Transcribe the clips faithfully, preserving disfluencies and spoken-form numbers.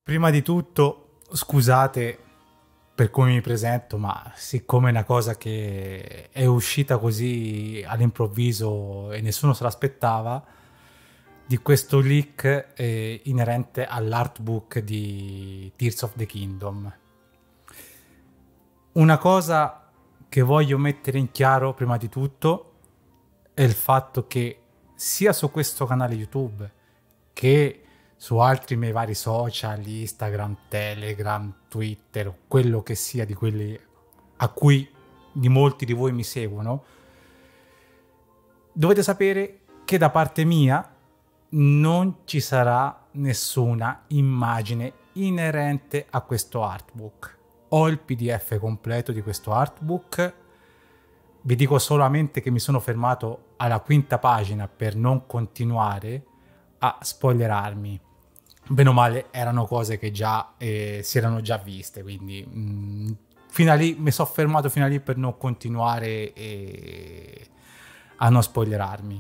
Prima di tutto, scusate per come mi presento, ma siccome è una cosa che è uscita così all'improvviso e nessuno se l'aspettava, di questo leak eh, inerente all'artbook di Tears of the Kingdom. Una cosa che voglio mettere in chiaro prima di tutto è il fatto che sia su questo canale YouTube che su altri miei vari social, Instagram, Telegram, Twitter, o quello che sia di quelli a cui di molti di voi mi seguono, dovete sapere che da parte mia non ci sarà nessuna immagine inerente a questo artbook. Ho il P D F completo di questo artbook. Vi dico solamente che mi sono fermato alla quinta pagina per non continuare a spoilerarmi. Bene o male erano cose che già eh, si erano già viste, quindi mh, fino a lì mi sono fermato fino a lì per non continuare eh, a non spoilerarmi.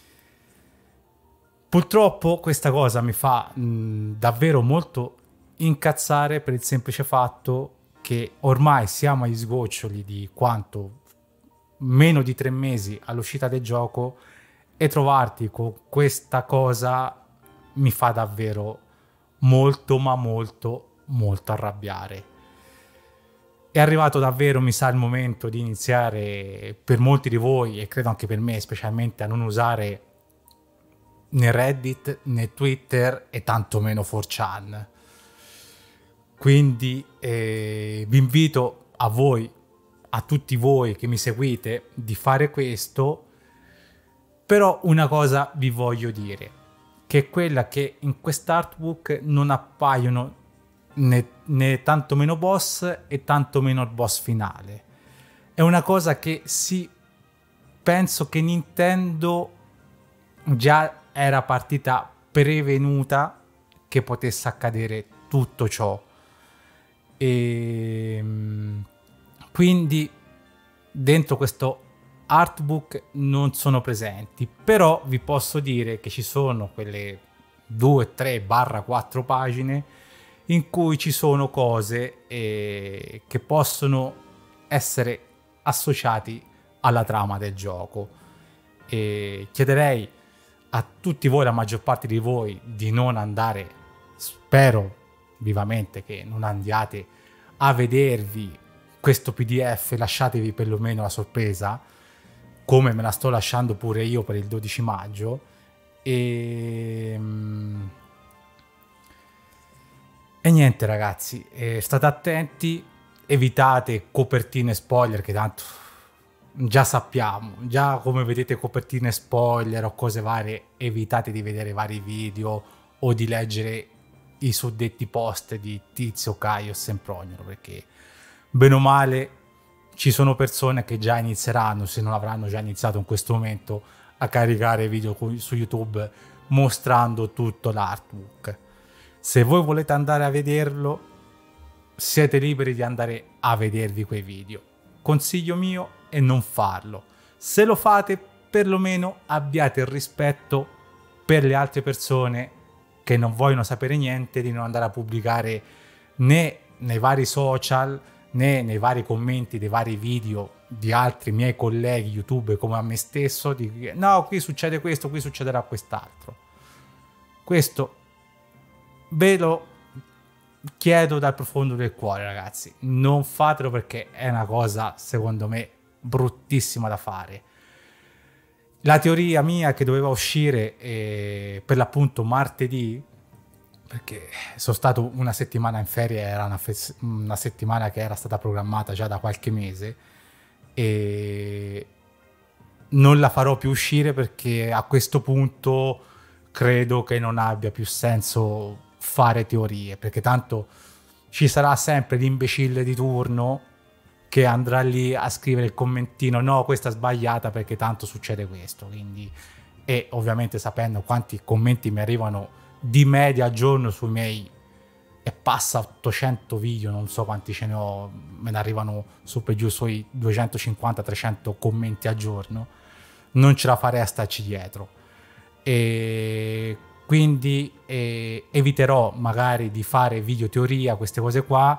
Purtroppo questa cosa mi fa mh, davvero molto incazzare per il semplice fatto che ormai siamo agli sgoccioli di quanto meno di tre mesi all'uscita del gioco e trovarti con questa cosa mi fa davvero molto ma molto molto arrabbiare. È arrivato davvero, mi sa, il momento di iniziare per molti di voi e credo anche per me specialmente a non usare né Reddit né Twitter e tantomeno four chan. Quindi eh, vi invito a voi, a tutti voi che mi seguite, di fare questo. Però una cosa vi voglio dire, che è quella che in quest'artbook non appaiono né, né tanto meno boss e tanto meno il boss finale. È una cosa che sì, penso che Nintendo già era partita prevenuta che potesse accadere tutto ciò. E quindi dentro questo artbook non sono presenti, però vi posso dire che ci sono quelle due, tre, quattro pagine in cui ci sono cose eh, che possono essere associati alla trama del gioco. E chiederei a tutti voi, la maggior parte di voi, di non andare, spero vivamente che non andiate a vedervi questo P D F, lasciatevi perlomeno la sorpresa, come me la sto lasciando pure io per il dodici maggio. E, e niente ragazzi, eh, state attenti, evitate copertine spoiler che tanto già sappiamo, già come vedete copertine spoiler o cose varie, evitate di vedere vari video o di leggere i suddetti post di Tizio, Caio e Semproniero, perché bene o male ci sono persone che già inizieranno, se non avranno già iniziato in questo momento, a caricare video su YouTube mostrando tutto l'artbook. Se voi volete andare a vederlo, siete liberi di andare a vedervi quei video. Consiglio mio è non farlo. Se lo fate, perlomeno abbiate il rispetto per le altre persone che non vogliono sapere niente, di non andare a pubblicare né nei vari social né nei vari commenti dei vari video di altri miei colleghi YouTube come a me stesso, di no, qui succede questo, qui succederà quest'altro. Questo ve lo chiedo dal profondo del cuore, ragazzi, non fatelo, perché è una cosa secondo me bruttissima da fare. La teoria mia che doveva uscire eh, per l'appunto martedì, perché sono stato una settimana in ferie, era una, fe- una settimana che era stata programmata già da qualche mese, e non la farò più uscire perché a questo punto credo che non abbia più senso fare teorie, perché tanto ci sarà sempre l'imbecille di turno che andrà lì a scrivere il commentino no, questa è sbagliata perché tanto succede questo. Quindi, e ovviamente sapendo quanti commenti mi arrivano di media al giorno sui miei e passa ottocento video, non so quanti ce ne ho, me ne arrivano su per giù sui duecentocinquanta trecento commenti al giorno, non ce la farei a starci dietro. E quindi eh, eviterò magari di fare video teoria, queste cose qua,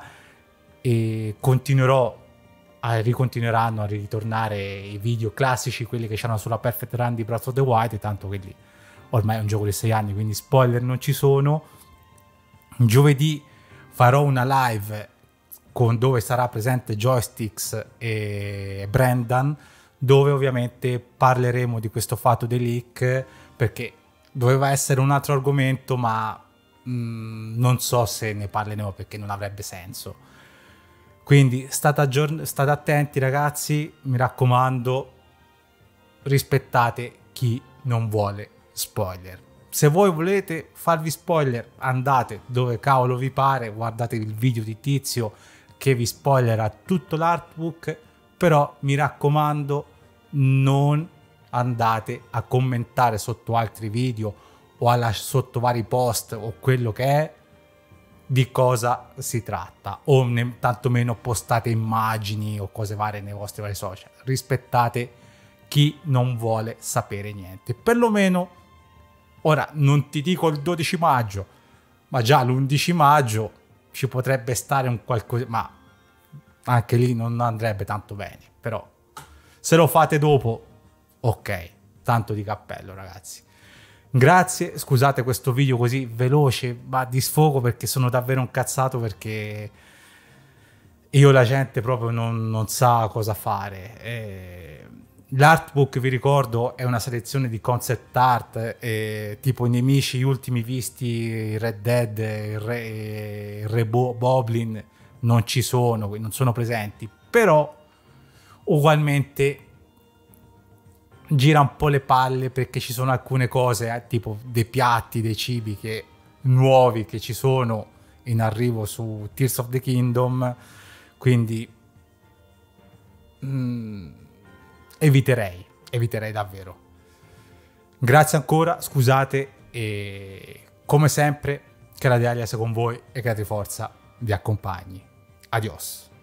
e continuerò a, ricontinueranno a ritornare i video classici, quelli che c'erano sulla Perfect Run di Breath of the Wild, tanto quelli ormai è un gioco di sei anni, quindi spoiler non ci sono. Giovedì farò una live con dove sarà presente Joysticks e Brendan, dove ovviamente parleremo di questo fatto dei leak, perché doveva essere un altro argomento, ma mh, non so se ne parleremo perché non avrebbe senso. Quindi state, aggiorn- state attenti ragazzi, mi raccomando, rispettate chi non vuole spoiler. Se voi volete farvi spoiler, andate dove cavolo vi pare, guardate il video di Tizio che vi spoilerà tutto l'artbook, però mi raccomando non andate a commentare sotto altri video o alla, sotto vari post o quello che è di cosa si tratta, o ne, tantomeno postate immagini o cose varie nei vostri vari social. Rispettate chi non vuole sapere niente, perlomeno. Ora non ti dico il dodici maggio, ma già l'undici maggio ci potrebbe stare un qualcosa, ma anche lì non andrebbe tanto bene. Però se lo fate dopo, ok, tanto di cappello ragazzi. Grazie, scusate questo video così veloce, ma di sfogo, perché sono davvero incazzato, perché io la gente proprio non, non sa cosa fare. E l'artbook, vi ricordo, è una selezione di concept art, eh, tipo i nemici ultimi visti, Red Dead, il Re, il Re Bo- Boblin, non ci sono, non sono presenti, però ugualmente gira un po' le palle, perché ci sono alcune cose, eh, tipo dei piatti, dei cibi che, nuovi che ci sono in arrivo su Tears of the Kingdom, quindi mm, eviterei, eviterei davvero. Grazie ancora, scusate, e come sempre che la Dealia sia con voi e che la Triforza vi accompagni. Adios.